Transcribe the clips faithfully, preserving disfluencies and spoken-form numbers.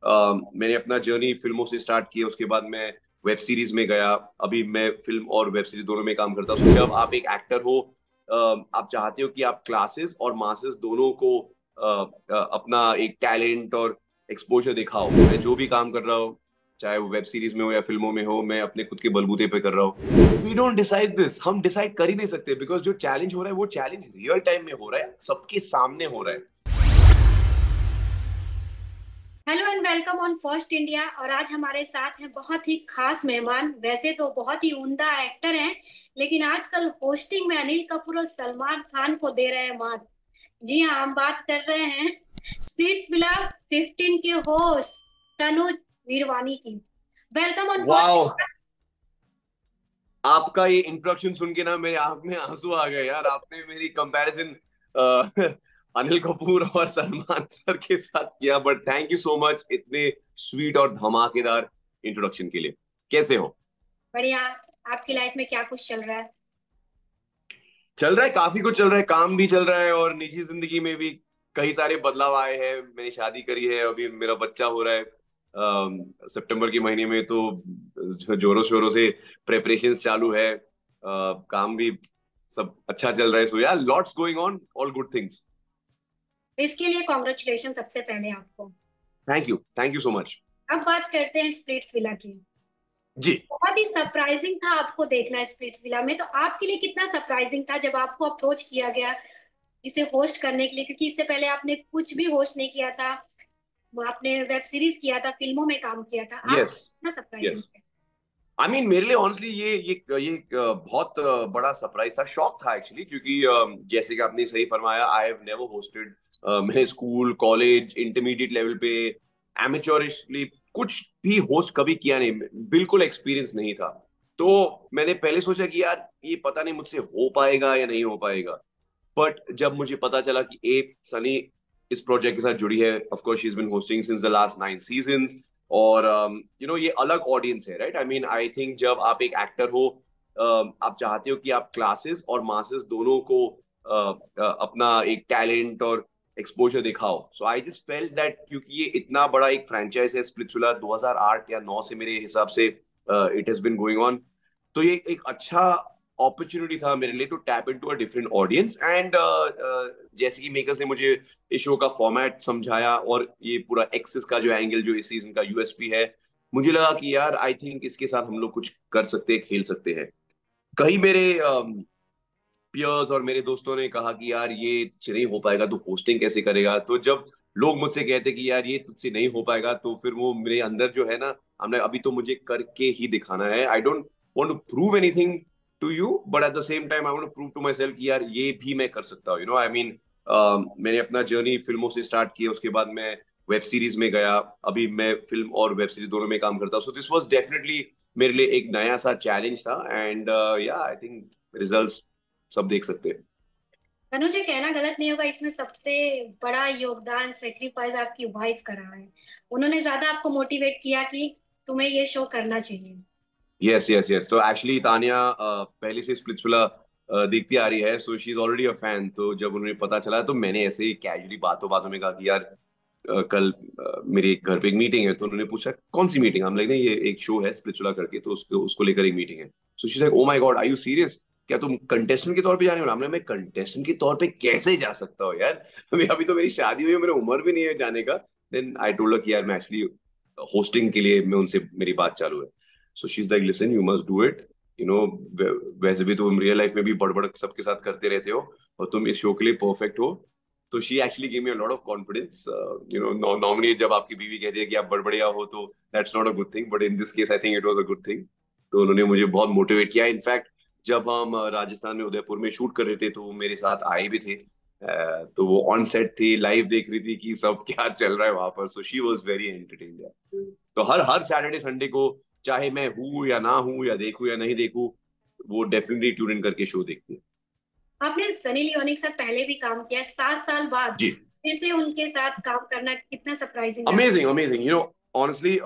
uh, मैंने अपना journey फिल्मों से स्टार्ट किया, उसके बाद मैं वेब सीरीज में गया। अभी मैं फिल्म और वेब सीरीज दोनों में काम करता हूँ। So, जब आप एक एक्टर हो, uh, आप चाहते हो कि आप क्लासेस और मासेस दोनों को uh, uh, अपना एक टैलेंट और एक्सपोजर दिखाओ। मैं जो भी काम कर रहा हूँ, चाहे वो वेब सीरीज में हो या फिल्मों में हो, मैं अपने खुद के बलबूते पे कर रहा हूँ। वी डोंट डिसाइड दिस, हम डिसाइड कर ही नहीं सकते, बिकॉज जो चैलेंज हो रहा है वो चैलेंज रियल टाइम में हो रहा है, सबके सामने हो रहा है। Hello and welcome on First India. और आज हमारे साथ हैं बहुत ही खास मेहमान। वैसे तो बहुत ही उम्दा एक्टर हैं, लेकिन आजकल होस्टिंग में अनिल कपूर और सलमान खान को दे रहे हैं मात। जी हाँ, हम बात कर रहे हैं स्प्लिट्सविला फिफ्टीन के होस्ट तनुज वीरवानी की। Welcome on first. वाओ, आपका ये इंट्रोडक्शन सुन के ना मेरे आंख में आंसू आ गए यार। आपने मेरी कंपैरिजन अनिल कपूर और सलमान सर के साथ किया, but thank you so much इतने स्वीट और धमाकेदार इंट्रोडक्शन के लिए। कैसे हो? बढ़िया। आपकी लाइफ में क्या कुछ चल रहा है? चल रहा है, काफी कुछ चल रहा है, काम भी चल रहा है और निजी जिंदगी में भी कई सारे बदलाव आए हैं। मैंने शादी करी है, अभी मेरा बच्चा हो रहा है अम, सितंबर के महीने में, तो जोरों शोरों से प्रेपरेशंस चालू है। अ, काम भी सब अच्छा चल रहा है। सो यार, lots going on, all good things. इसके लिए कॉन्ग्रेचुलेशन सबसे पहले आपको। Thank you, thank you so much. अब बात करते हैं स्प्लिट्सविला की। जी। बहुत ही सरप्राइजिंग था आपको देखना स्प्लिट्सविला में। तो आपके लिए कितना सरप्राइजिंग था जब आपको अप्रोच किया गया इसे होस्ट करने के लिए? क्योंकि इससे पहले आपने कुछ भी होस्ट नहीं किया था। वो आपने वेब सीरीज किया था, फिल्मों में काम किया था। आप यस। कितना सरप्राइजिंग यस। है? आई मीन मेरे लिए ऑनेस्टली ये ये ये एक अ, बहुत अ, बड़ा सरप्राइज था, शॉक था एक्चुअली, क्योंकि अ, जैसे कि आपने सही फरमाया, आई हैव नेवर होस्टेड। मैंने स्कूल, कॉलेज, इंटरमीडिएट लेवल पे एमेच्योरिशली कुछ भी होस्ट कभी किया नहीं, बिल्कुल एक्सपीरियंस नहीं था। तो मैंने पहले सोचा कि यार ये पता नहीं मुझसे हो पाएगा या नहीं हो पाएगा। बट जब मुझे पता चला कि ए सनी इस प्रोजेक्ट के साथ जुड़ी है, of course she is been hosting since the last nine seasons, और यू नो ये अलग ऑडियंस है, right? I mean I think जब आप एक एक्टर हो, uh, आप चाहते हो कि आप क्लासेस और मासेस दोनों को uh, uh, अपना एक टैलेंट और एक्सपोजर दिखाओ। So I just felt that, क्योंकि ये इतना बड़ा एक फ्रेंचाइज है स्प्लिट्सविला, दो हज़ार आठ या नौ से मेरे हिसाब से it has been going on. तो ये एक अच्छा अपॉर्चुनिटी था मेरे लिए to tap into a different audience. And जैसे कि मेकर्स ने मुझे इस शो का फॉर्मेट समझाया और ये पूरा एक्सेस का जो एंगल, जो इस सीजन का यूएसपी है, मुझे लगा कि यार आई थिंक इसके साथ हम लोग कुछ कर सकते हैं, खेल सकते हैं। कई मेरे पियर्स और मेरे दोस्तों ने कहा कि यार ये तुझसे नहीं हो पाएगा, तू होस्टिंग कैसे करेगा? तो जब लोग मुझसे कहते कि यार ये तुझसे नहीं हो पाएगा, तो फिर वो मेरे अंदर जो है ना, हमने अभी तो मुझे करके ही दिखाना है। I don't want to prove anything to you, but at the same time I want to prove to myself कि यार ये भी मैं कर सकता हूँ। यू नो आई मीन मैंने अपना जर्नी फिल्मों से स्टार्ट किया, उसके बाद मैं वेब सीरीज में गया। अभी मैं फिल्म और वेब सीरीज दोनों में काम करता हूँ। सो दिस वॉज डेफिनेटली मेरे लिए एक नया सा चैलेंज था। एंड या आई थिंक रिजल्ट सब देख सकते हैं। तनुज, ये कहना गलत नहीं होगा, इसमें सबसे बड़ा योगदान, सेक्रीफाइस आपकी वाइफ का रहा है। उन्होंने ज्यादा आपको मोटिवेट किया कि तुम्हें ये शो करना चाहिए। Yes, yes, yes. तो एक्चुअली तानिया अ, पहले से स्प्लिट्सविला अ, देखती आ रही है, so she is already a fan. तो जब उन्हें पता चला, तो मैंने ऐसे ही कैजुअली बातों बातों में कहा कि यार अ, कल अ, मेरे एक घर पे एक मीटिंग है। तो उन्होंने पूछा कौन सी मीटिंग? हम लाइक नहीं, ये एक शो है स्प्लिट्सविला करके, तो उसको उसको लेकर एक मीटिंग है। So she like, oh my god, are you serious? क्या तुम कंटेस्टेंट के तौर पे जाने वाला? हमने, मैं कंटेस्टेंट के तौर पे कैसे जा सकता हूँ यार? अभी अभी तो मेरी शादी हुई है, मेरी उम्र भी नहीं है जाने का। देन आई टोल्ड हर कि यार मैं एक्चुअली होस्टिंग के लिए, मैं उनसे मेरी बात चालू है। So she is like, listen, you must do it. You know वैसे भी तुम रियल लाइफ में भी बड़बड़ सबके साथ करते रहते हो, और तुम इस शो के लिए परफेक्ट हो। तो she actually give me a lot of confidence. You know normally जब आपकी बीवी कहती है कि आप बड़बड़िया हो, तो that's not a good thing, but in this case I think it was a good thing. तो उन्होंने मुझे बहुत मोटिवेट किया। इनफैक्ट जब हम uh, राजस्थान में उदयपुर में शूट कर रहे थे, तो वो मेरे साथ आए भी थे। Uh, तो वो ऑन सेट थी, लाइव देख रही थी कि सब क्या चल रहा है वहां पर। So she was very entertained. तो हर हर सैटरडे संडे को, चाहे मैं हूँ या ना हूँ, या देखूँ या नहीं देखूँ, वो डेफिनेटली ट्यून इन करके शो देखती है। आपने सनी लियोनी के साथ पहले भी काम किया है, सात साल बाद जी। फिर से उनके साथ काम करना कितना सरप्राइजिंग रहा? Amazing, amazing. You know honestly,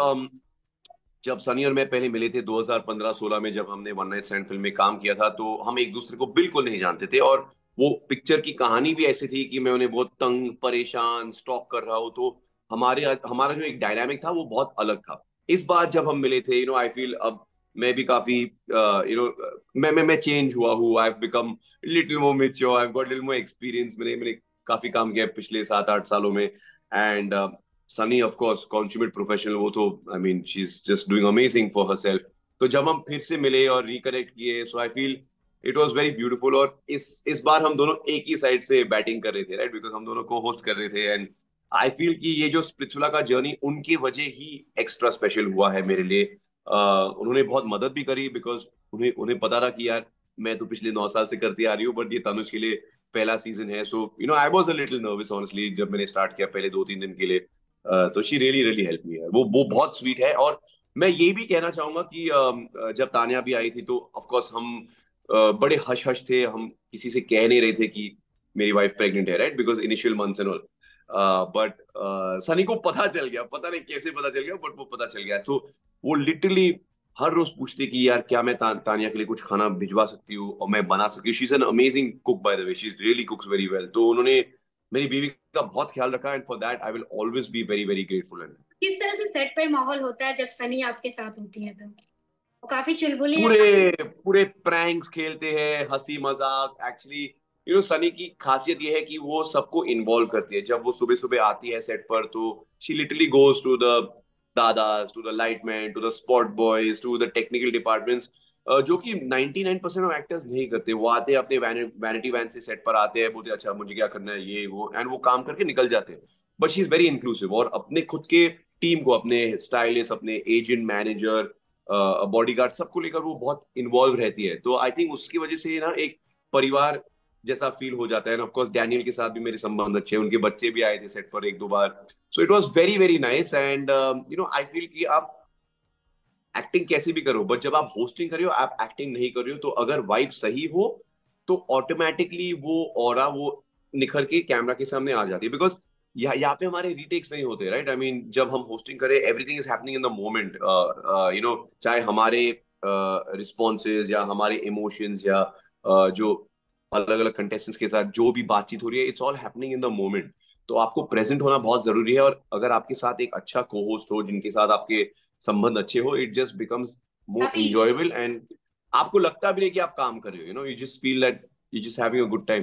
जब सनी और मैं पहले मिले थे दो हज़ार पंद्रह सोलह में, जब हमने वन नाइट स्टैंड फिल्म में काम किया था, तो हम एक दूसरे को बिल्कुल नहीं जानते थे। और वो पिक्चर की कहानी भी ऐसी थी कि मैं उन्हें बहुत तंग, परेशान, स्टॉक कर रहा हूँ। तो हमारे हमारा जो एक डायनामिक था वो बहुत अलग था। इस बार जब हम मिले थे, यू नो आई फील अब मैं भी काफी यू नो मैं मैं मैं चेंज हुआ हूँ। I have become little more mature, I have got little more experience. मैंने मैंने काफी काम किया है पिछले सात आठ सालों में। And Sunny of course consummate professional, वो तो I mean she is just doing amazing for herself. तो जब हम फिर से मिले और रिकनेक्ट किए, so I feel it was very beautiful. और इस इस बार हम दोनों एक ही साइड से बैटिंग कर रहे थे, राइट, बिकॉज हम दोनों को होस्ट कर रहे थे। एंड आई फील कि ये जो स्प्लिट्सविला का जर्नी उनकी वजह ही एक्स्ट्रा स्पेशल हुआ है मेरे लिए। uh, उन्होंने बहुत मदद भी करी, बिकॉज उन्हें उन्हें पता था कि यार मैं तो पिछले नौ साल से करती आ रही हूँ, बट ये तनुज के लिए पहला सीजन है। So you know I was a little nervous honestly जब मैंने स्टार्ट किया पहले दो तीन दिन के लिए। uh, तो she really really help me है, वो वो बहुत स्वीट है। और मैं ये भी कहना चाहूंगा कि uh, जब तानिया भी आई थी तो ऑफ कोर्स हम uh, बड़े हश हश थे, हम किसी से कह नहीं रहे थे कि मेरी वाइफ प्रेग्नेंट है, right, because initial months and all. But Sunny को पता चल गया, पता नहीं कैसे पता चल गया, बट वो पता चल गया। तो वो लिटरली हर रोज पूछते कि यार क्या मैं ता, तानिया के लिए कुछ खाना भिजवा सकती हूँ और मैं बना सकती हूँ। She is an amazing cook by the way, she really cooks very well. तो उन्होंने मेरी बीवी का बहुत ख्याल रखा, and for that I will always be very very grateful. And किस तरह से सेट पे माहौल होता है जब सनी आपके साथ होती है? तो वो काफी चुलबुली है। पूरे पूरे प्रैंक्स खेलते हैं, हंसी मजाक। एक्चुअली यू नो सनी की खासियत ये है कि वो सबको इन्वॉल्व करती है। जब वो सुबह सुबह आती है सेट पर, तो she literally goes to the dadas, to the lightman, to the spot boys, to the technical departments, जो कि ninety nine percent of actors नहीं करते। वो आते हैं अपने वैनिटी वैन से सेट पर आते हैं, बोलते हैं अच्छा मुझे क्या करना है ये वो, एंड वो काम करके निकल जाते हैं। But she is very inclusive, और अपने खुद के टीम को, अपने स्टाइलिस्ट, अपने एजेंट, मैनेजर, बॉडीगार्ड, सबको लेकर वो बहुत इन्वॉल्व रहती है। तो आई थिंक उसकी वजह से ना एक परिवार जैसा फील हो जाता है। ऑफ कोर्स डैनियल के साथ भी मेरे संबंध अच्छे हैं, उनके बच्चे भी आए थे सेट पर एक दो बार। So it was very very nice. And you know I feel कि आप एक्टिंग कैसे भी करो, बट जब आप होस्टिंग कर रहे हो, आप एक्टिंग नहीं कर रहे हो, तो अगर वाइब सही हो तो ऑटोमेटिकली वो ऑरा वो निखर के कैमरा के सामने आ जाती है। बिकॉज यहाँ यहाँ पे हमारे रीटेक्स नहीं होते, राइट। आई मीन जब हम होस्टिंग करें, everything is happening in the moment. You know चाहे हमारे रिस्पॉन्सेज या हमारे इमोशंस या uh, जो अलग अलग कंटेस्टेंट्स के साथ जो भी बातचीत हो रही है, it's all happening in the moment. तो आपको प्रेजेंट होना बहुत जरूरी है। और अगर आपके साथ एक अच्छा को होस्ट हो, जिनके साथ आपके संबंध अच्छे हो, इट जस्ट बिकम्स मोर काफी इजी। इंजॉयबल। एंड आपको लगता भी नहीं कि आप काम कर रहे हो, you know you just feel that you just having a good time.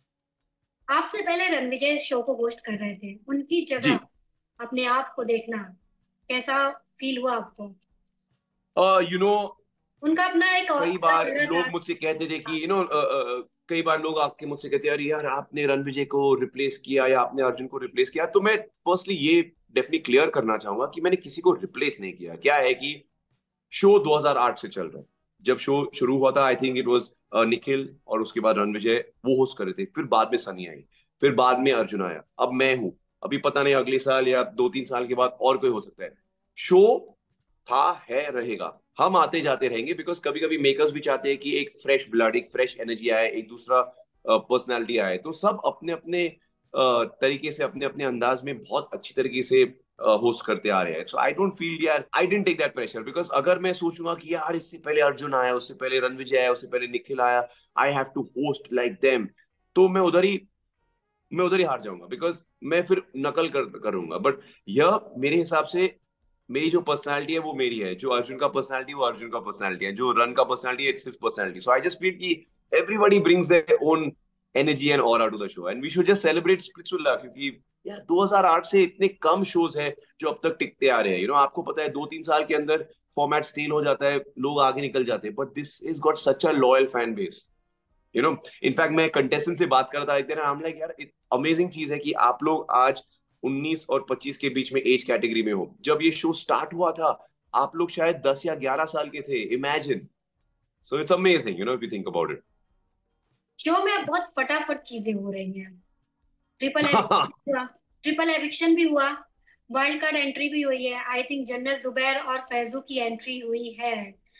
आपसे पहले रणविजय शो को होस्ट कर रहे थे, उनकी जी। जगह अपने आप को देखना कैसा फील हुआ आपको? यू नो उनका अपना एक और कई अपना बार चेहरा था। लोग मुझसे कहते थे कि यू नो कई बार लोग आके मुझसे कहते हैं अरे यार आपने रणविजय को रिप्लेस किया या आपने अर्जुन को रिप्लेस किया। तो मैं फर्स्टली ये डेफिनेटली क्लियर करना चाहूंगा कि मैंने किसी को रिप्लेस नहीं किया। क्या है कि शो दो हज़ार आठ से चल रहा है। जब शो शुरू हुआ था, I think it was Nikhil, और उसके बाद रणविजय वो होस्ट कर रहे थे। फिर बाद में सनी आई, फिर बाद में अर्जुन आया, अब मैं हूं। अभी पता नहीं अगले साल या दो तीन साल के बाद और कोई हो सकता है। शो था, है, रहेगा। हम आते जाते रहेंगे, बिकॉज कभी कभी मेकर्स भी चाहते हैं कि एक फ्रेश ब्लड, एक फ्रेश एनर्जी आए, एक दूसरा पर्सनालिटी आए। तो सब अपने अपने अ, तरीके से, अपने अपने अंदाज में बहुत अच्छी तरीके से होस्ट करते आ रहे हैं। सो आई डोंट फील यार, I don't take that pressure, because अगर मैं सोचूंगा कि यार इससे पहले अर्जुन आया, उससे पहले रणविजय आया, उससे पहले निखिल आया, I have to host like them, तो मैं उधर ही मैं उधर ही हार जाऊंगा, बिकॉज मैं फिर नकल कर करूंगा। बट यह मेरे हिसाब से मेरी जो पर्सनालिटी है वो मेरी है, जो अर्जुन का पर्सनालिटी वो अर्जुन का पर्सनालिटी है, जो रन का पर्सनालिटी है it's his personality. So I just feel कि everybody brings their own energy and aura to the show, and we should just celebrate Splitsvilla. क्योंकि यार दो हज़ार आठ से इतने कम शोज हैं जो अब तक टिकते आ रहे हैं। यू you नो know, आपको पता है दो तीन साल के अंदर फॉर्मेट स्टील हो जाता है, लोग आगे निकल जाते हैं, but this is got such a loyal fan base. You know in fact मैं कंटेस्टेंट से बात कर रहा था एक दिन, आई एम लाइक यार अमेजिंग चीज है कि आप लोग आज उन्नीस और पच्चीस के बीच में एज कैटेगरी में हो। जब ये शो स्टार्ट हुआ था आप लोग शायद दस या ग्यारह साल के थे, imagine. So it's amazing, you know if you think about it. Show में अब बहुत फटाफट चीजें हो रही हैं। ट्रिपल एविक्शन हुआ, ट्रिपल एविक्शन भी हुआ, वाइल्ड कार्ड एंट्री भी हुई है। आई थिंक जन्नत जुबैर और फैजू की एंट्री हुई है,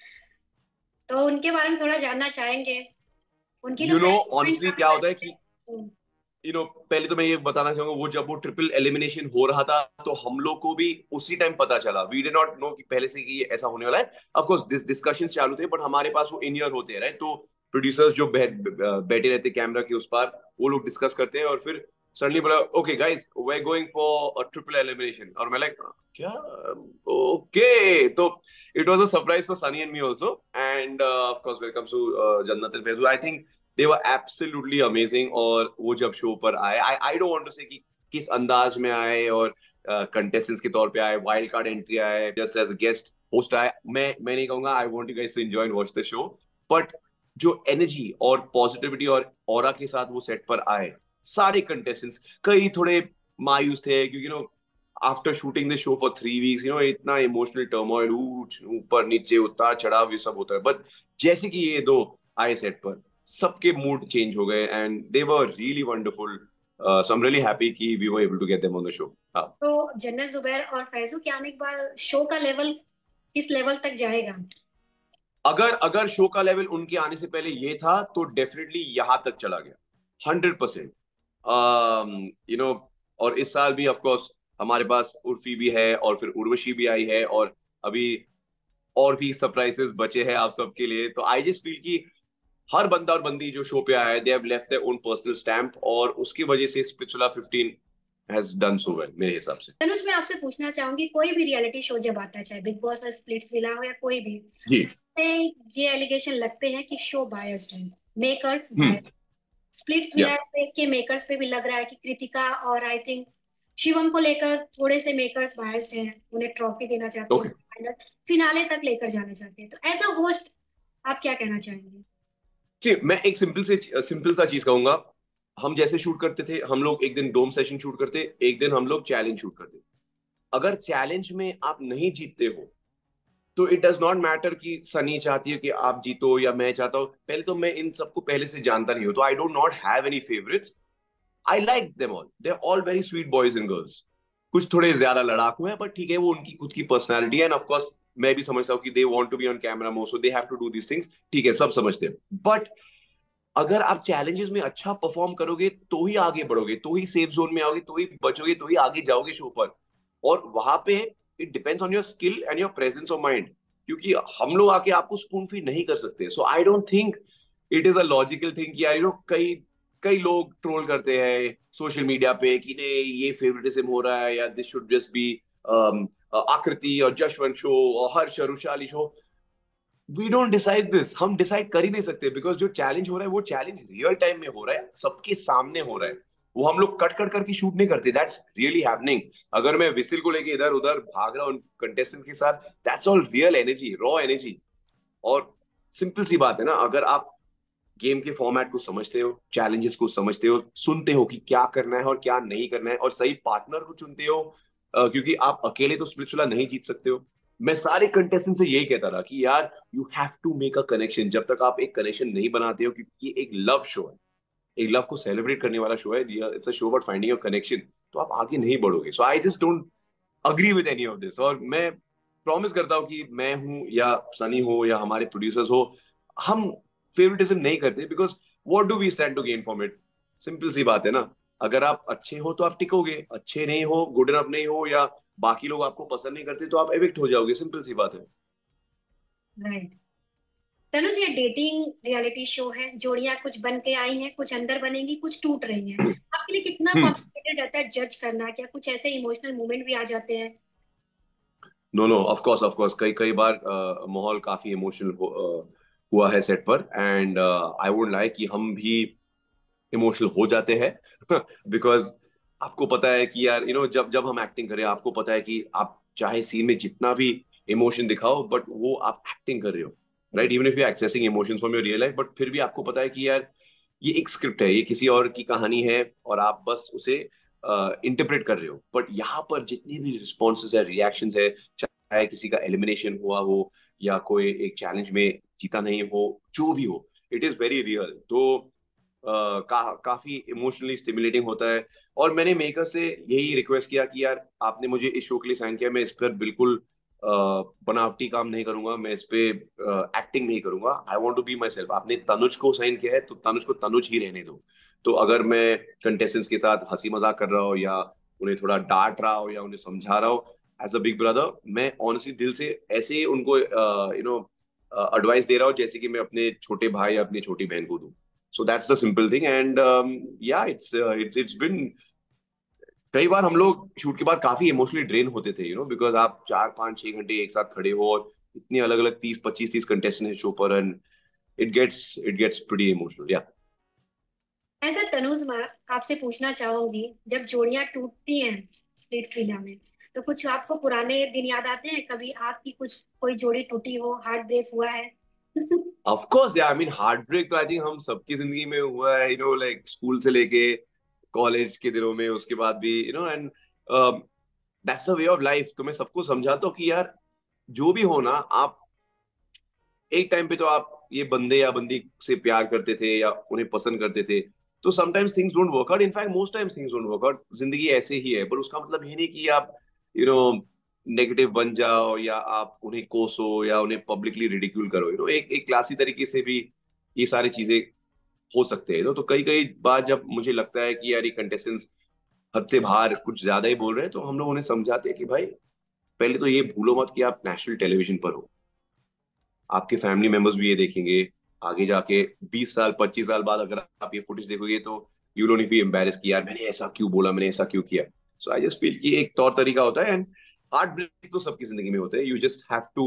तो उनके बारे में थोड़ा जानना चाहेंगे। उनकी तो यू नो मैनेजमेंट ऑनेस्टली काफी क्या होता है अच्छी कि है। यू नो पहले तो मैं ये बताना चाहूंगा, वो जब वो ट्रिपल एलिमिनेशन हो रहा था तो हम लोग को भी उसी टाइम पता चला। वी डिड नॉट नो कि पहले से कि ये ऐसा होने वाला है। ऑफ कोर्स दिस डिस्कशन चालू थे, बट हमारे पास वो इन ईयर होते हैं, राइट। तो प्रोड्यूसर्स जो बैठ, बैठे रहते कैमरा के उस पार, वो लोग डिस्कस करते हैं और फिर सडनली बोला okay guys we are going for a triple elimination, और मैं लाइक क्या, ओके। तो it was a surprise for Sunny and me also, and of course welcome to Jannat and Faizu. I think they were absolutely amazing. और वो जब show पर आए, I I don't want to say कि किस अंदाज में आए, और कंटेस्टेंट्स uh, के तौर पे आए, वाइल्ड कार्ड एंट्री आए, just as a guest host आए, मैं मैं नहीं कहूंगा। I want you guys to enjoy and watch the show, but जो एनर्जी और पॉजिटिविटी और ऑरा के साथ वो सेट पर आए, सारे कंटेस्टेंट्स, कई थोड़े मायूस थे क्योंकि no after shooting the show for three weeks, you know इतना इमोशनल टर्मोइल, ऊपर नीचे उतार चढ़ाव ये सब होता है, बट जैसे कि ये दो आए सेट पर, सबके मूड चेंज हो गए and they were really wonderful. So I am really happy कि we were able to get them on the show. हाँ, तो जन्नत जुबैर और फैजू के आने के बाद शो का लेवल किस लेवल तक जाएगा? अगर अगर शो का लेवल उनके आने से पहले ये था तो डेफिनेटली यहां तक चला गया, हंड्रेड परसेंट। यू नो और इस साल भी ऑफ कोर्स हमारे पास उर्फी भी है, और फिर उर्वशी भी आई है, और अभी और भी सरप्राइजेस बचे हैं आप सबके लिए। तो आई जस्ट फील कि हर बंदा और बंदी जो शो पे आया है, they have left their own personal stamp, और उसकी वजह से Splitsvilla fifteen has done so well मेरे हिसाब से। तनुज, मैं आपसे पूछना चाहूंगी, कोई भी रियलिटी शो जब आता है, चाहे बिग बॉस और स्प्लिट्स विला हो या कोई भी, जी। ते ये एलिगेशन लगते हैं कि शो बायस्ड है, मेकर्स हम्म। बायस्ड। स्प्लिट्स या विला के मेकर्स पे भी लग रहा है कि कृतिका और आई थिंक शिवम को लेकर थोड़े से मेकर्स बायस्ड हैं, उन्हें ट्रॉफी देना चाहते हैं, ओके, फाइनल फिनाले तक लेकर जाना चाहते हैं। तो एज अ होस्ट आप क्या कहना चाहेंगे? जी मैं एक सिंपल से सिंपल सा चीज कहूंगा। हम जैसे शूट करते थे, हम लोग एक दिन डोम सेशन शूट करते, एक दिन हम लोग चैलेंज शूट करते। अगर चैलेंज में आप नहीं जीतते हो तो इट डज नॉट मैटर कि सनी चाहती है कि आप जीतो या मैं चाहता हूँ। पहले तो मैं इन सबको पहले से जानता नहीं हूँ, तो I don't not have any favourites. I like them all, they are all very sweet boys and girls. कुछ थोड़े ज्यादा लड़ाकू हैं, बट ठीक है, वो उनकी खुद की पर्सनैलिटी है, एंड ऑफ कोर्स मैं भी समझता हूँ कि they want to be on camera more, so they have to do these things. ठीक है, सब समझते हैं, बट अगर आप चैलेंजेस में अच्छा परफॉर्म करोगे तो ही आगे बढ़ोगे, तो ही सेफ जोन में आओगे, तो ही बचोगे, तो ही आगे जाओगे शो पर। और वहां पे it depends on your skill and your presence of mind, क्योंकि हम लोग आके आपको स्पून फीड नहीं कर सकते। So I don't think it is a logical thing कि यार यू नो कई कई लोग ट्रोल करते हैं सोशल मीडिया पे कि नहीं ये फेवरेटिज्म हो रहा है, या दिस शुड जस्ट बी आकृति और जशवंत शो और हर्ष और Rushali show. We don't decide this, हम डिसाइड कर ही नहीं सकते, बिकॉज जो चैलेंज हो रहा है वो चैलेंज रियल टाइम में हो रहा है, सबके सामने हो रहा है। वो हम लोग कट कट करके शूट नहीं करते, दैट्स रियली हैपनिंग। अगर मैं विसिल को लेके इधर उधर भाग रहा हूँ कंटेस्टेंट के साथ, that's all real energy, raw energy. और सिंपल सी बात है ना, अगर आप गेम के फॉर्मेट को समझते हो, चैलेंजेस को समझते हो, सुनते हो कि क्या करना है और क्या नहीं करना है, और सही पार्टनर को चुनते हो, अ, क्योंकि आप अकेले तो स्पिरिचुअला नहीं जीत सकते हो। मैं सारे कंटेस्टेंट से यही कहता रहा कि यार you have to make a connection. जब तक आप एक कनेक्शन नहीं बनाते हो, क्योंकि ये एक लव शो है, एक लव को सेलिब्रेट करने वाला शो है, it's a show about finding a connection, तो आप आगे नहीं बढ़ोगे। So I just don't agree with any of this. और मैं प्रॉमिस करता हूँ कि मैं हूं या सनी हो या हमारे प्रोड्यूसर्स हो, हम फेवरेटिज्म नहीं करते, because what do we stand to gain from it. Simple सी बात है ना, अगर आप अच्छे हो तो आप टिकोगे, अच्छे नहीं हो, गुड इनफ नहीं हो, या बाकी लोग आपको पसंद नहीं करते, तो आप एविक्ट हो जाओगे, सिंपल सी बात है। राइट। तनुज, ये डेटिंग रियलिटी शो है, जोड़ियां कुछ बन के आई हैं, कुछ अंदर बनेंगी, कुछ टूट रही हैं। आपके लिए कितना हम्म। कॉम्प्लिकेटेड रहता है जज करना? क्या कुछ ऐसे इमोशनल मोमेंट भी आ जाते हैं? No no, of course of course, कई कई बार अ, माहौल काफी इमोशनल हो, अ, हुआ है सेट पर, एंड आई वुड लाइक कि हम भी इमोशनल हो जाते हैं बिकॉज आपको पता है कि यार यू नो जब जब हम एक्टिंग करें, आपको पता है कि आप चाहे सीन में जितना भी इमोशन दिखाओ, बट वो आप एक्टिंग कर रहे हो, right? Even if you accessing emotions from your real life, but फिर भी आपको पता है कि यार ये एक स्क्रिप्ट है, ये किसी और की कहानी है, और आप बस उसे इंटरप्रेट कर रहे हो। बट यहाँ पर जितने भी रिस्पॉन्सेज है, रिएक्शंस है, चाहे किसी का एलिमिनेशन हुआ हो या कोई एक चैलेंज में जीता नहीं हो, जो भी हो, इट इज वेरी रियल। तो uh, का, काफी इमोशनली स्टिमुलेटिंग होता है। और मैंने मेकर से यही रिक्वेस्ट किया कि यार आपने मुझे इस शो के लिए साइन किया, मैं इस पर बिल्कुल uh, बनावटी काम नहीं करूंगा, मैं इस पे एक्टिंग uh, नहीं करूंगा, I want to be myself. आपने तनुज को साइन किया है तो तनुज को तनुज ही रहने दो। तो अगर मैं कंटेस्टेंट्स के साथ हंसी मजाक कर रहा हूँ, या उन्हें थोड़ा डांट रहा हूँ, या उन्हें समझा रहा हूँ एज अ बिग ब्रदर, मैं ऑनेस्टली दिल से ऐसे ही उनको यू नो एडवाइस दे रहा हूँ जैसे कि मैं अपने छोटे भाई या अपनी छोटी बहन को दूं। So that's the simple thing. And um, yeah, it's uh, it's it's been, कई बार हम लोग शूट के बाद काफी इमोशनली ड्रेन होते थे, यू नो, बिकॉज आप चार पांच छह घंटे एक साथ खड़े हो और इतनी अलग अलग तीस पच्चीस तीस कंटेस्टेंट है शो पर, and it gets it gets pretty emotional, yeah. ऐसा तनुज मैं आपसे पूछना चाहूंगी, जब जोड़ियां टूटती हैं स्प्लिट्सविला में, तो कुछ आपको पुराने दिन याद आते हैं? कभी आपकी कुछ कोई जोड़ी टूटी हो, हार्ट ब्रेक हुआ है? ऑफ कोर्स, या, आई मीन हार्ट ब्रेक तो आई थिंक हम सबकी जिंदगी में हुआ है, यू नो, लाइक स्कूल से लेके कॉलेज के दिनों में, उसके बाद भी, you know, and that's the way of life. तो मैं सबको समझाता हूँ कि यार, जो भी हो ना, आप एक टाइम पे तो आप ये बंदे या बंदी से प्यार करते थे या उन्हें पसंद करते थे, तो sometimes things don't work out, in fact most times things don't work out, जिंदगी ऐसे ही है। पर उसका मतलब ये नहीं कि आप, यू नो, नेगेटिव बन जाओ या आप उन्हें कोसो या उन्हें पब्लिकली रिडिक्यूल करो, यू नो, एक एक क्लासी तरीके से भी ये सारी चीजें हो सकते हैं। तो कई कई बार जब मुझे लगता है कि यार ये कंटेस्टेंट्स हद से बाहर कुछ ज्यादा ही बोल रहे हैं, तो हम लोग उन्हें समझाते हैं कि भाई, पहले तो ये भूलो मत कि आप नेशनल टेलीविजन पर हो, आपके फैमिली मेंबर्स भी ये देखेंगे। आगे जाके बीस साल पच्चीस साल बाद अगर आप ये फुटेज देखोगे, तो यू डोंट बी एम्बैरेस कि यार मैंने ऐसा क्यों बोला, मैंने ऐसा क्यों किया। सो आई जस्ट फील कि एक तौर तरीका होता है, एंड हार्ट ब्रेक तो सबकी जिंदगी में होते हैं। You just have to,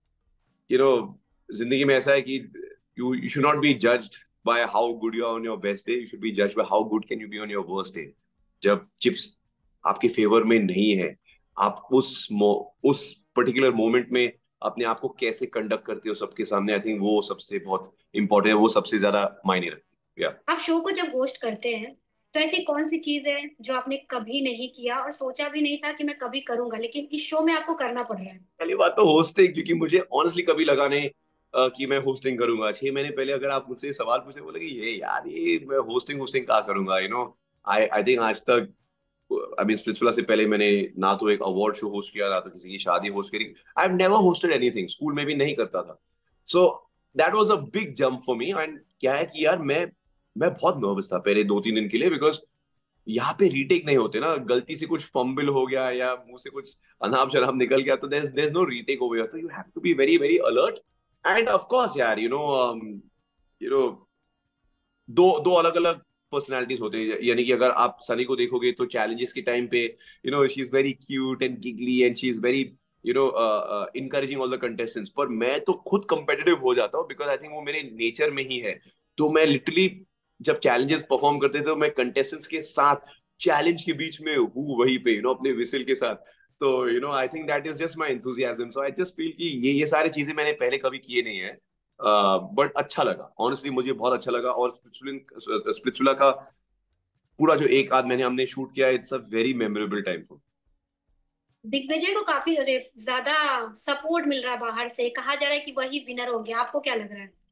you know, जिंदगी में ऐसा है कि you you should not be judged by how good you are on your best day, you should be judged by how good can you be on your worst day. जब chips आपके favour में नहीं है, आप उस मो, उस particular moment में अपने आप को कैसे कंडक्ट करते हो सबके सामने, आई थिंक वो सबसे बहुत इंपॉर्टेंट है, वो सबसे ज्यादा मायने रखती है। या, आप शो को जब होस्ट करते हैं, तो ऐसी कौन सी चीज है जो आपने कभी नहीं किया और सोचा भी नहीं था कि मैं कभी करूंगा, लेकिन इस शो में आपको करना पड़ रहा है? पहली बात तो होस्टिंग, क्योंकि मुझे ऑनेस्टली कभी लगा नहीं अ, कि मैं होस्टिंग करूंगा। छह महीने पहले अगर आप मुझसे सवाल पूछे, बोले कि ये यार, ये मैं होस्टिंग होस्टिंग क्या करूंगा, you know, I I think आज तक, आई मीन स्पिरिचुअला से पहले मैंने ना तो एक अवार्ड शो होस्ट किया, ना तो किसी की शादी होस्ट करी। I have never hosted anything, school में भी नहीं करता था। So that was a big jump for me. And क्या है कि यार, मैं मैं बहुत नर्वस था पहले दो तीन दिन के लिए, बिकॉज यहाँ पे रीटेक नहीं होते ना, गलती से कुछ फंबल हो गया या मुंह से कुछ अनाप शनाप निकल गया, तो there there is no retake over, so you have to be very very alert. And of course यार, यू नो, यू नो, दो दो अलग अलग पर्सनालिटीज होते हैं। यानी कि अगर आप सनी को देखोगे तो चैलेंजेस के टाइम पे, you know, she is very cute and giggly and she is very, you know, encouraging all the contestants. पर मैं तो खुद कंपेटिटिव हो जाता हूँ, बिकॉज आई थिंक वो मेरे नेचर में ही है। तो मैं लिटरली जब चैलेंजेस परफॉर्म करते थे, तो मैं कंटेस्टेंट्स के साथ चैलेंज के बीच में हूँ वहीं पे, यू नो, अपने विसिल के साथ। तो you know, I think that is just my enthusiasm. So I just feel कि ये ये सारी चीजें मैंने पहले कभी किए नहीं है, बट अच्छा लगा, ऑनेस्टली मुझे बहुत अच्छा लगा। और स्प्लिट्सविला का पूरा जो एक आध महीने हमने शूट किया, it's a very memorable time for. Digvijay को काफी ज्यादा सपोर्ट मिल रहा है बाहर से, कहा जा रहा है कि वही विनर हो गया, आपको क्या लग रहा है?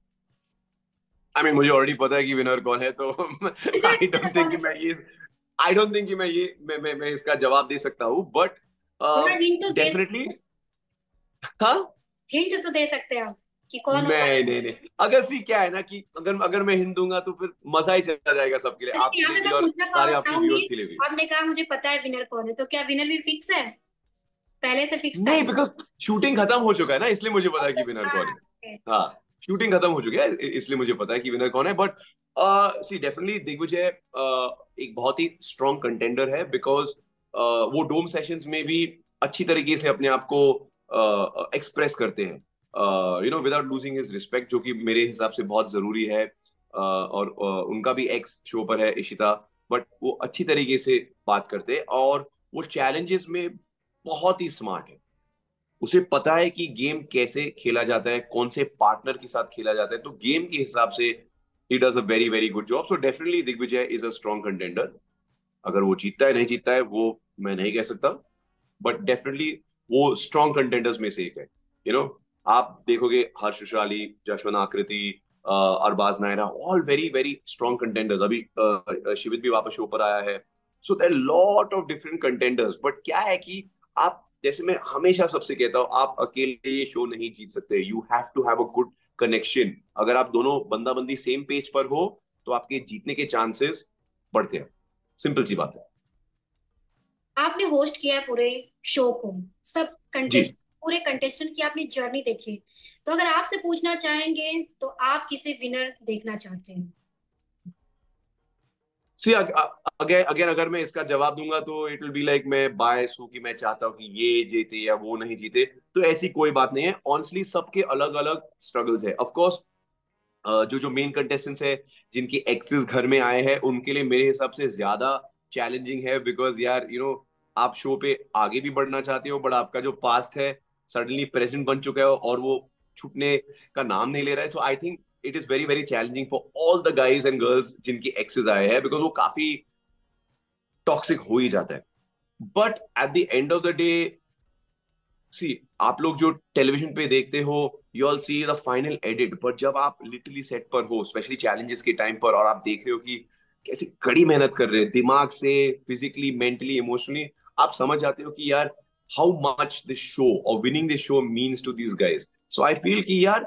आई मीन मुझे ऑलरेडी पता है कि विनर कौन है, तो आई डोंट थिंक कि मैं ये आई डोंट थिंक कि मैं ये मैं मैं, मैं इसका जवाब दे सकता हूँ, बट थोड़ा हिंट तो दे डेफिनेटली। हाँ, हिंट तो दे सकते हैं आप कि कौन होगा? नहीं नहीं नहीं, अगर सी क्या है ना कि अगर अगर मैं हिंट दूंगा तो फिर मजा ही चला जाएगा सबके लिए, लेकिन आपके यहाँ लिए पे भी मैं और पूछना सारे आपके चाहूंगी, व्यूअर्स के लिए भी। आपने कहा मुझे पता है विनर कौन है, तो क्या विनर भी फिक्स है? पहले से फिक्स था? नहीं, बिकॉज शूटिंग खत्म हो चुका है ना, इसलिए मुझे पता है कि विनर कौन है। हाँ। हाँ, शूटिंग खत्म हो चुकी है, इ- इसलिए मुझे पता है कि विनर कौन है। But see definitely Digvijay uh, एक बहुत ही स्ट्रॉन्ग कंटेंडर है, बिकॉज वो डोम सेशंस में भी अच्छी तरीके से अपने आप को एक्सप्रेस करते हैं, you know, without losing his respect, जो कि मेरे हिसाब से बहुत जरूरी है। uh, और uh, उनका भी एक्स शो पर है इशिता, बट वो अच्छी तरीके से बात करते हैं, और वो चैलेंजेस में बहुत ही स्मार्ट है। उसे पता है कि गेम कैसे खेला जाता है, कौन से पार्टनर के साथ खेला जाता है, तो गेम के हिसाब से he does a very very good job. So definitely Digvijay is a strong contender. अगर वो जीतता है नहीं जीतता है वो मैं नहीं कह सकता, बट डेफिनेटली वो स्ट्रॉन्ग कंटेंडर्स में से एक है। यू you नो know, आप देखोगे हर्ष शाली, Jashwant Aakriti, uh, Arbaaz Naira, all very very strong contenders. अभी uh, शिवित भी वापस शो पर आया है। So there lot of different contenders, but क्या है कि आप, जैसे मैं हमेशा सबसे कहता हूँ, आप अकेले ये शो नहीं जीत सकते, you have to have a good connection. अगर आप दोनों बंदा बंदी सेम पेज पर हो, तो आपके जीतने के चांसेस बढ़ते हैं। सिंपल सी बात है। आपने होस्ट किया है पूरे शो को, सब जी, कंटेस्ट पूरे कंटेस्टेंट की आपने जर्नी देखी, तो अगर आपसे पूछना चाहेंगे तो आप किसे विनर देखना चाहते हैं? सी अगेन अगेन अगर मैं इसका जवाब दूंगा तो इट विल बी लाइक मैं बायस हूँ कि मैं चाहता हूँ कि ये जीते या वो नहीं जीते, तो ऐसी कोई बात नहीं है। ऑनेस्टली सबके अलग अलग स्ट्रगल्स है ऑफ कोर्स। जो जो मेन कंटेस्टेंट्स है जिनकी एक्सेस घर में आए हैं उनके लिए मेरे हिसाब से ज्यादा चैलेंजिंग है, बिकॉज यार यू you नो know, आप शो पे आगे भी बढ़ना चाहते हो बट आपका जो पास्ट है सडनली प्रेजेंट बन चुका है और वो छूटने का नाम नहीं ले रहा है। So I think it is very very challenging for all the guys and girls जिनकी एक्सेस आए हैं, बिकॉज वो काफी टॉक्सिक हो ही जाता है। But at the end of the day, see आप लोग जो टेलीविजन पे देखते हो you all see the final edit, but जब आप लिटरली सेट पर हो स्पेशली चैलेंजेस के टाइम पर और आप देख रहे हो कि कैसे कड़ी मेहनत कर रहे हैं दिमाग से, फिजिकली, मेंटली, इमोशनली, आप समझ जाते हो कि यार हाउ मच दिस शो और winning this show means to this guys. So I feel कि यार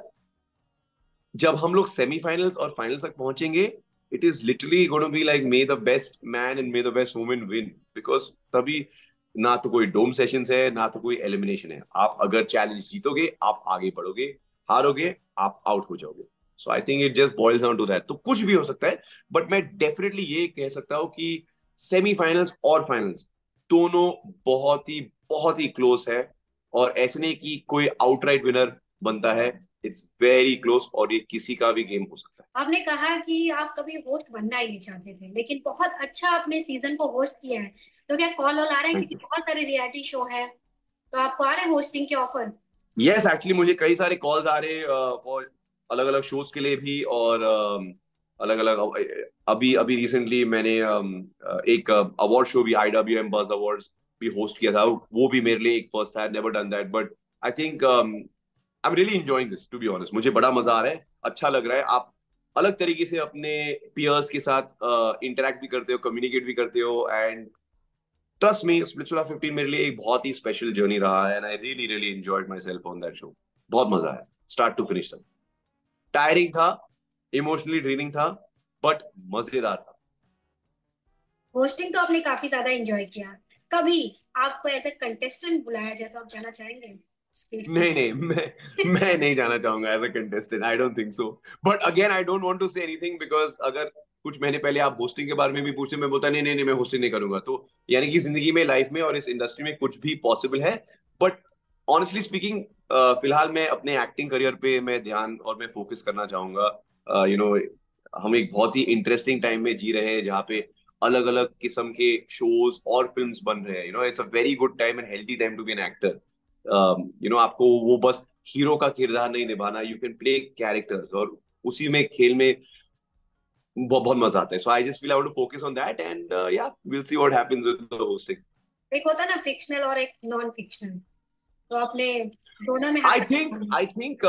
जब हम लोग सेमीफाइनल्स और फाइनल्स तक पहुंचेंगे it is literally gonna be like may the best man and may the best women win, because तभी ना तो कोई डोम सेशंस है ना तो कोई एलिमिनेशन है। आप अगर चैलेंज जीतोगे आप आगे बढ़ोगे, हारोगे आप आउट हो जाओगे। So I think it just boils down to that. तो कुछ भी हो सकता है बट मैं डेफिनेटली ये कह सकता हूँ कि सेमीफाइनल्स और फाइनल्स दोनों बहुत ही बहुत ही क्लोज है, और ऐसे नहीं कि कोई आउटराइट विनर बनता है, इट्स वेरी क्लोज और ये किसी का भी गेम हो सकता है। आपने कहा कि आप कभी होस्ट बनना ही नहीं चाहते थे, लेकिन बहुत अच्छा आपने सीजन को होस्ट किया है। तो क्या कॉल वॉल आ रहे हैं, थैंक क्योंकि यू। बहुत सारे रियलिटी शो है, तो आपको आ रहे हैं होस्टिंग के ऑफर? यस एक्चुअली मुझे कई सारे कॉल्स आ रहे फॉर अलग अलग शोज के लिए भी, और अलग अलग अभी अभी रिसेंटली मैंने um, uh, एक अवार्ड शो भी I W M buzz awards भी होस्ट किया था, वो भी मेरे लिए एक फर्स्ट था, never done that, but I think I am really enjoying this to be honest. मुझे बड़ा मजा आ रहा है, अच्छा लग रहा है। आप अलग तरीके से अपने पियर्स के साथ इंटरेक्ट uh, भी करते हो, कम्युनिकेट भी करते हो, and trust me Splitsvilla fifteen मेरे लिए एक बहुत ही स्पेशल जर्नी रहा है and I really really enjoyed myself on that show. बहुत मजा आया स्टार्ट टू फिनिश तक। टायरिंग था, इमोशनली ड्रेनिंग था, बट मजेदार था। होस्टिंग तो आपने काफी ज्यादा एंजॉय किया। कभी आपको एज ए कंटेस्टेंट बुलाया जाए तो आप जाना चाहेंगे स्पीड से? नहीं नहीं, मैं मैं नहीं जाना चाहूंगा as a contestant, I don't think so. But again I don't want to say anything, because अगर कुछ महीने पहले आप होस्टिंग के बारे में भी पूछे मैं बोलता नहीं नहीं नहीं मैं होस्टिंग नहीं करूंगा, तो यानी कि जिंदगी में, लाइफ में और इस इंडस्ट्री में कुछ भी पॉसिबल है। बट ऑनेस्टली स्पीकिंग फिलहाल मैं अपने एक्टिंग करियर पे मैं ध्यान और मैं फोकस करना चाहूंगा। यू नो हम एक बहुत ही इंटरेस्टिंग टाइम में जी रहे हैं जहाँ पे अलग अलग किस्म के शोज और फिल्म्स बन रहे हैं। You know it's a very good time and healthy time to be an actor. You know आपको वो बस हीरो का किरदार नहीं निभाना, यू कैन प्ले कैरेक्टर्स, और उसी में खेल में बहुत बहुत मजा आता है। So I just feel I want to focus on that and yeah will see what happens with the hosting. एक होता है ना फिक्शनल और एक नॉन फिक्शनल, तो आपने दोनों में आई हाथ थिंक आजमाया। आई थिंक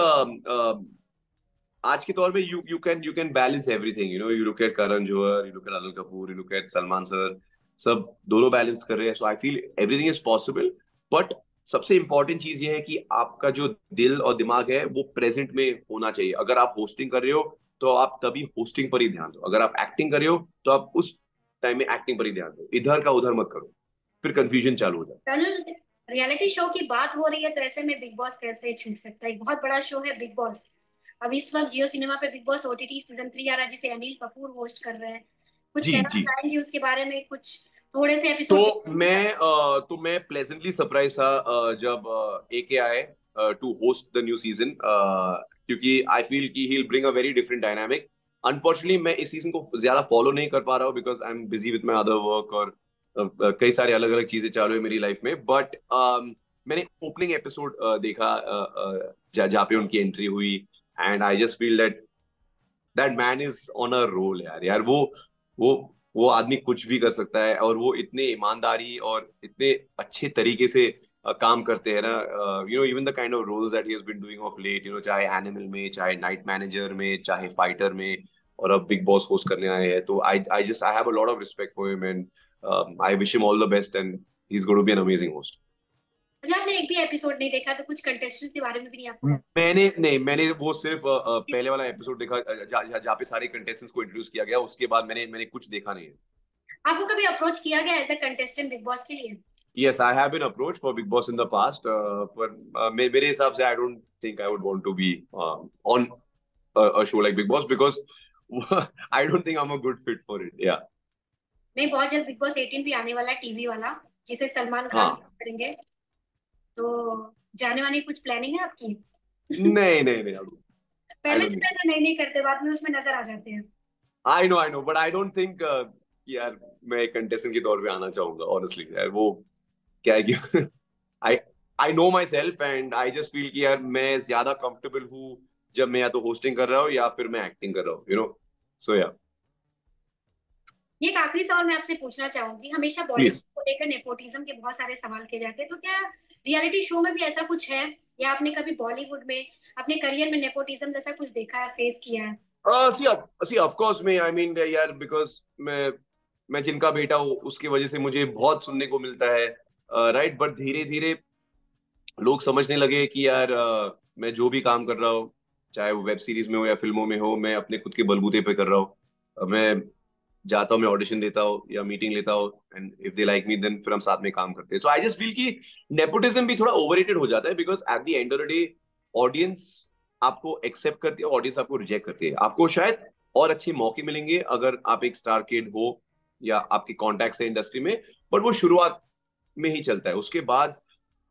आज के दौर में you you can you can balance everything. You know you look at Karan Johar, you look at Anil Kapoor, you look at Salman sir, सब दोनों बैलेंस कर रहे हैं। So I feel everything is possible, but सबसे इंपॉर्टेंट चीज ये है कि आपका जो दिल और दिमाग है वो प्रेजेंट में होना चाहिए। अगर आप होस्टिंग कर रहे हो तो आप तभी होस्टिंग पर ही ध्यान दो, अगर आप एक्टिंग कर रहे हो तो आप उस टाइम में एक्टिंग पर ही ध्यान दो, इधर का उधर मत करो, फिर कंफ्यूजन चालू हो जाए। चैनल रियलिटी शो की बात हो रही है, तो ऐसे में बिग बॉस कैसे छूट सकता है? एक बहुत बड़ा शो है बिग बॉस। अब इस वक्त जियो सिनेमा पे Bigg Boss OTT season three आ रहा है, जिसे अनिल कपूर होस्ट कर रहे हैं। कुछ जी कहना जी। चाहेंगे उसके बारे में? कुछ थोड़े से तो एपिसोड? मैं अ, तो मैं प्लेजेंटली सरप्राइज था अ, जब ए के आए to host the new season, क्योंकि आई फील कि he will bring a very different dynamic. Unfortunately मैं इस सीजन को ज्यादा फॉलो नहीं कर पा रहा हूँ because I am busy with my other work, और अ, अ, कई सारे अलग अलग चीजें चालू है मेरी लाइफ में। बट मैंने ओपनिंग एपिसोड देखा uh, uh, जहाँ जहाँ पे उनकी एंट्री हुई, and I just feel that that man is on a roll यार। यार वो वो वो आदमी कुछ भी कर सकता है, और वो इतने ईमानदारी और इतने अच्छे तरीके से अ, काम करते हैं ना। You know even the kind of roles that he has been doing of late, you know चाहे एनिमल में, चाहे नाइट मैनेजर में, चाहे फाइटर में, और अब बिग बॉस होस्ट करने आए हैं, तो I I just I have a lot of respect for him and I wish him all the best and he is going to be an amazing host. अच्छा, आपने एक भी एपिसोड नहीं देखा, तो कुछ कंटेस्टेंट्स के बारे में भी नहीं आपको पता? मैंने नहीं, मैंने वो सिर्फ अ, अ, पहले वाला एपिसोड देखा अ, जहाँ जहाँ जहाँ पे सारे कंटेस्टेंट्स को इंट्रोड्यूस किया गया, उसके बाद मैंने मैंने कुछ देखा नहीं है। आपको कभी अप्रोच किया गया as a contestant Bigg Boss के लिए? Yes, I have been approached for Big Boss in the past, uh, but uh, मे- मेरे हिसाब से I don't think I would want to be um, on a, a show like Big Boss because I don't think I'm a good fit for it. Yeah. नहीं, बहुत जल्द big boss eighteen भी आने वाला है, टीवी वाला, जिसे सलमान खान हाँ। करेंगे। तो जाने वाली कुछ प्लानिंग है आपकी? नहीं नहीं नहीं, अभी आई पहले डोंट से थिंक तो ऐसा नहीं नहीं करते, बाद में उसमें नजर आ जाते हैं। I know I know but I don't think कि यार मैं एक कंटेस्टेंट के तौर पे आना चाहूंगा ऑनेस्टली यार। वो क्या है कि I I know myself and I just feel कि यार मैं ज्यादा कंफर्टेबल हूँ जब मैं या तो होस्टिंग कर रहा हूँ या फिर मैं एक्टिंग कर रहा हूँ, यू नो। सो या ये एक आखिरी सवाल मैं आपसे पूछना चाहूंगी। हमेशा बॉलीवुड प्लीज। को लेकर नेपोटिज्म के बहुत सारे सवाल किए जाते हैं, तो क्या रियलिटी शो में भी ऐसा कुछ है, या आपने कभी बॉलीवुड में अपने करियर में नेपोटिज्म जैसा कुछ देखा है, फेस किया है? Uh, see, of, see, of course मैं आई मीन यार बिकॉज मैं मैं जिनका बेटा हूँ उसकी वजह से मुझे बहुत सुनने को मिलता है, राइट। बट धीरे धीरे लोग समझने लगे कि यार uh, मैं जो भी काम कर रहा हूँ, चाहे वो वेब सीरीज में हो या फिल्मों में हो, मैं अपने खुद के बलबूते पे कर रहा हूँ। uh, मैं जाता हूँ, मैं ऑडिशन देता हूँ या मीटिंग लेता हूँ, and if they like me then फिर हम साथ में काम करते हैं। सो आई जस्ट फील कि नेपोटिज्म भी थोड़ा ओवररेटेड हो जाता है, because at the end of the day audience आपको एक्सेप्ट करती है, ऑडियंस आपको रिजेक्ट करती है। आपको शायद और अच्छे मौके मिलेंगे अगर आप एक स्टार किड हो या आपके कॉन्टैक्ट्स है इंडस्ट्री में, बट वो शुरुआत में ही चलता है। उसके बाद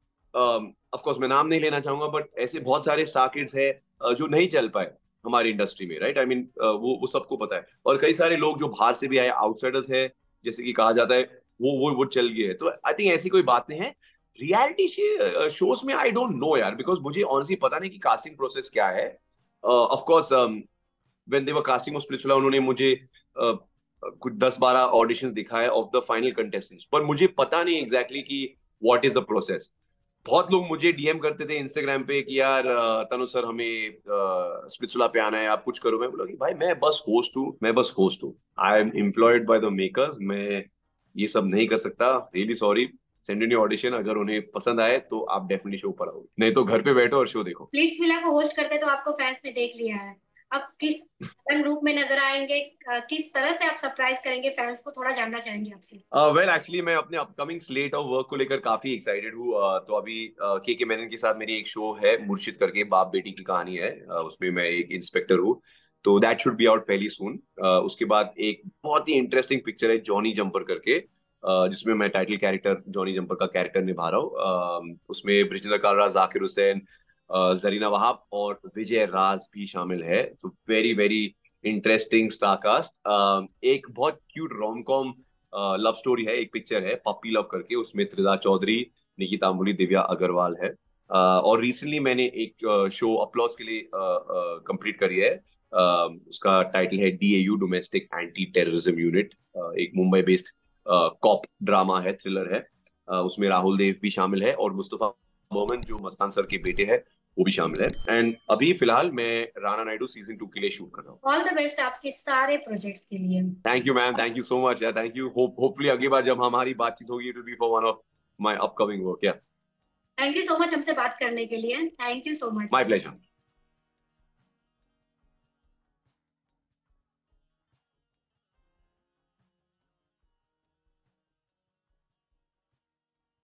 ऑफ कोर्स मैं नाम नहीं लेना चाहूंगा, बट ऐसे बहुत सारे स्टार किड्स है uh, जो नहीं चल पाए हमारी इंडस्ट्री में, राइट। आई मीन वो वो सबको पता है। और कई सारे लोग जो बाहर से भी आए, आउटसाइडर्स है जैसे कि कहा जाता है, वो वो वो चल गए हैं। तो आई थिंक ऐसी कोई बात नहीं है। रियलिटी शोज में आई डोंट नो यार, बिकॉज मुझे ऑनेस्टली पता नहीं कि कास्टिंग प्रोसेस क्या है। Of course when they were casting of Splitsvilla, उन्होंने मुझे uh, कुछ दस बारह ऑडिशंस दिखाए ऑफ द फाइनल कंटेस्टेंट्स, पर मुझे पता नहीं एग्जैक्टली exactly कि व्हाट इज द प्रोसेस। बहुत लोग मुझे डीएम करते थे इंस्टाग्राम पे कि यार अ, तनु सर हमें स्पिट्सुला पे आना है, आप कुछ करो। मैं बोला कि भाई मैं बस होस्ट हूँ, मैं बस होस्ट हूँ, I am employed by the makers, मैं ये सब नहीं कर सकता। Really sorry. Send in audition, अगर उन्हें पसंद आए तो आप डेफिनेटली शो पर आओगे, नहीं तो घर पे बैठो और शो देखो। प्लीट्स विला को होस्ट करते तो आपको फैंस ने देख लिया है। अब किस रंग रूप में नजर आएंगे, अ, किस तरह से आप सरप्राइज करेंगे फैंस को, थोड़ा जानना चाहेंगे आपसे। वेल एक्चुअली मैं अपने अपकमिंग स्लेट ऑफ वर्क को लेकर काफी एक्साइटेड हूँ। uh, तो अभी के के मेनन के साथ मेरी एक शो है मुर्शिद करके, बाप बेटी की कहानी है। uh, उसमें मैं एक इंस्पेक्टर हूँ, तो that should be out fairly soon. उसके बाद एक बहुत ही इंटरेस्टिंग पिक्चर है जॉनी जंपर करके, uh, जिसमें मैं टाइटल कैरेक्टर जॉनी जंपर का कैरेक्टर निभा रहा हूँ। uh, उसमें ब्रिजेंद्र कालरा, जाकिर हुसैन, uh, जरीना वहाब और विजय राज भी शामिल है। तो वेरी वेरी इंटरेस्टिंग स्टारकास्ट। एक बहुत cute rom com love story है, एक पिक्चर है पप्पी लव करके, उसमें त्रिदा चौधरी, निकिता अम्बुली, दिव्या अग्रवाल है। uh, और रिसेंटली मैंने एक शो अपलॉज के लिए कंप्लीट करी है। uh, उसका टाइटल है D A U, domestic anti terrorism unit. एक मुंबई बेस्ड कॉप ड्रामा है, थ्रिलर है। uh, उसमें राहुल देव भी शामिल है और मुस्तफा बोमन जो मस्तान सर के बेटे हैं वो भी शामिल है। एंड अभी फिलहाल मैं राणा नायडू सीजन टू के लिए शूट कर रहा हूँ। ऑल द बेस्ट आपके सारे प्रोजेक्ट्स के लिए। Thank you ma'am, thank you so much यार, थैंक यू। होप होपफुली अगली बार जब हमारी बातचीत होगी it will be for one of my upcoming work. Yeah thank you so much हमसे बात करने के लिए, thank you so much. My pleasure.